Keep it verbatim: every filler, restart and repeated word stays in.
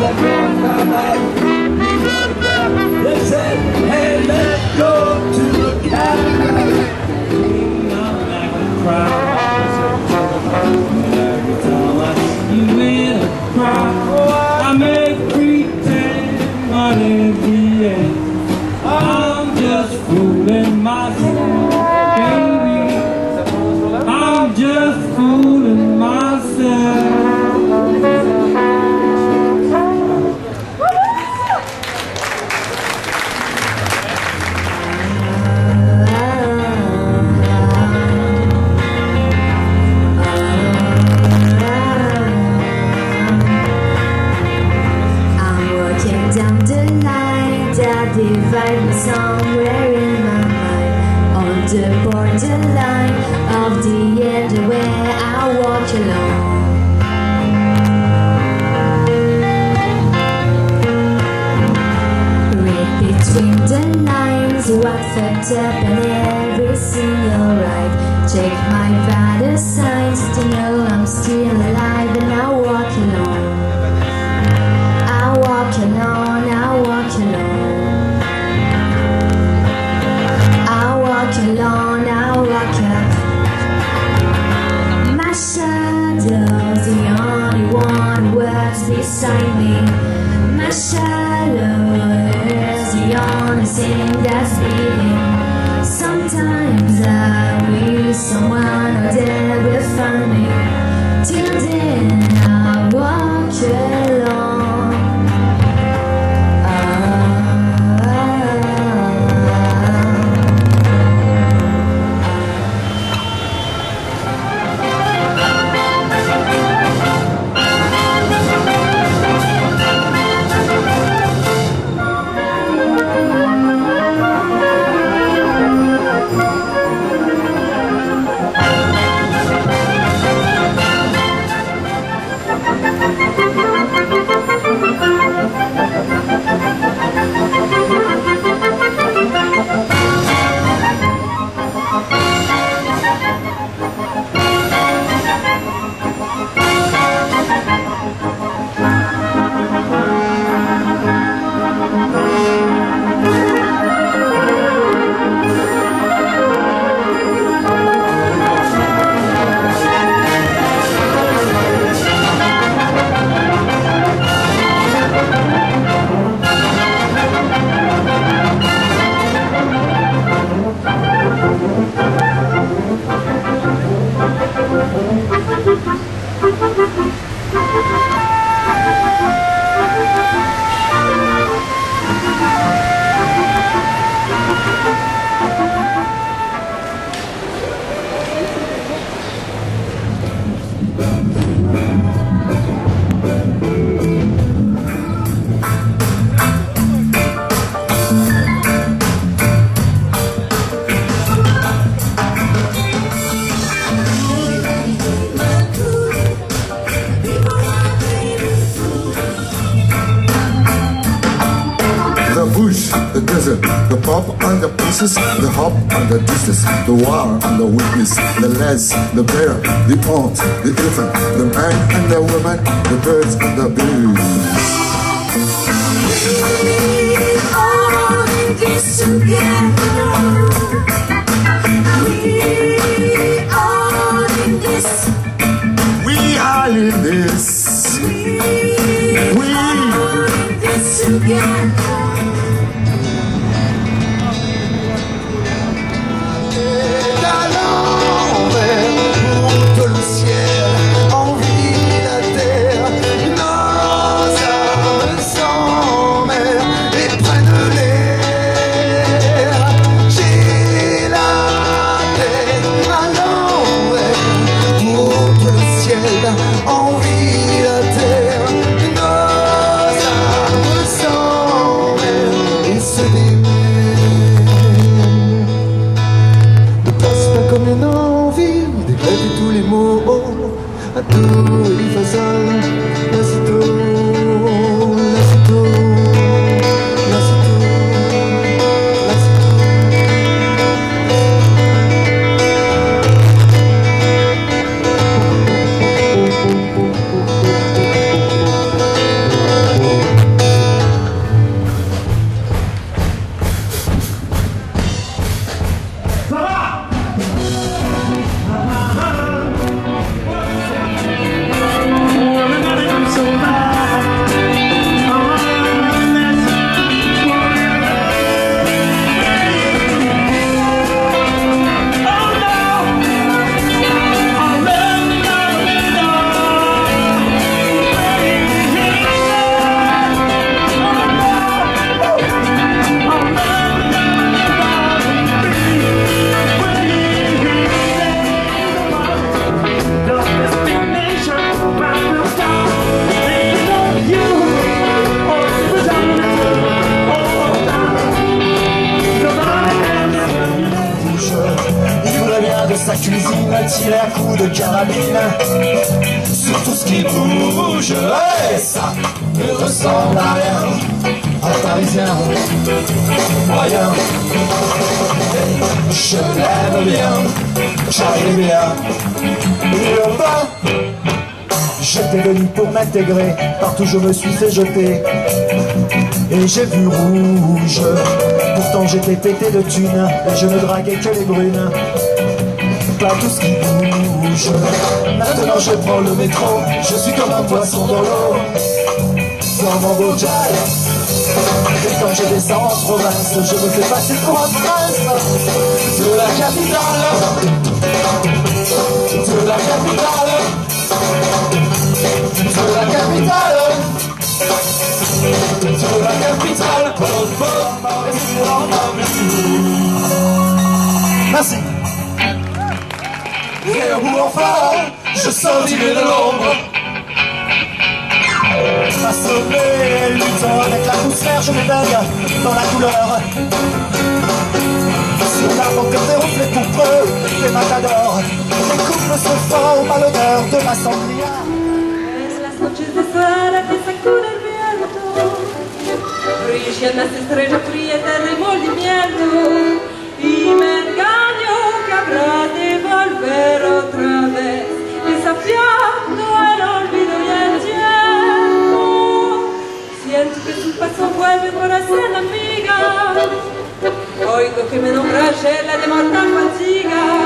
They said, hey, let's go to the cabin. I'm like a crowd. Every time I see you in a crowd, I make pretend, but in the end, I'm just fooling myself, baby. I'm just fooling myself. Divide me somewhere in my mind, on the borderline of the end where I walk alone. Read between the lines what fucked up and every single right. Check my vital signs to know I'm still alive, and I walk alone. I walk alone, I walk alone. Alone, I walk up. My shadow's the only one who works beside me. My shadow is the only thing that's beating. Sometimes I wish someone out there will find me. Till then I walk alone. The desert, the pop and the pieces, the hop and the distance, the war and the weakness, the lads, the bear, the ant, the elephant, the man and the woman, the birds and the bees. We all in this together. We all in this. We all in this. We all in this together. Envie la terre, nos âmes s'emmènent et se démènent. Ne passe pas comme une envie d'éclater tous les mots à tous les façades. Lacito, lacito, lacito, lacito. sur tout ce qui bouge. Et ça ne ressemble à rien, un Parisien moyen. Et je l'aime bien, j'arrive bien. Et bas, j'étais venu pour m'intégrer, partout je me suis fait jeter. Et j'ai vu rouge, pourtant j'étais pété de thunes, et je ne draguais que les brunes. Pas tout ce qui bouge. Maintenant je prends le métro, je suis comme un poisson dans l'eau, dans mon beau jet. Et quand je descends en province, je me fais passer pour un prince de la capitale, de la capitale, de la capitale, de la capitale. Merci. Et au bout enfin, je sortirai de l'ombre. Ma sommée lutte avec l'atmosphère, je me baigne dans la couleur. Sur l'arbre que des reflets pourpreux, des matadors, les couples se forment à l'odeur de ma sangria. Las noches de suara que sacude el viento, brillan las estrellas frías del remordimiento, y me engaño que habrá de volver otra vez, desafiando el olvido y el tiempo. Siento que su paso vuelve por hacer amiga, oigo que me nombra la de mortal fatiga.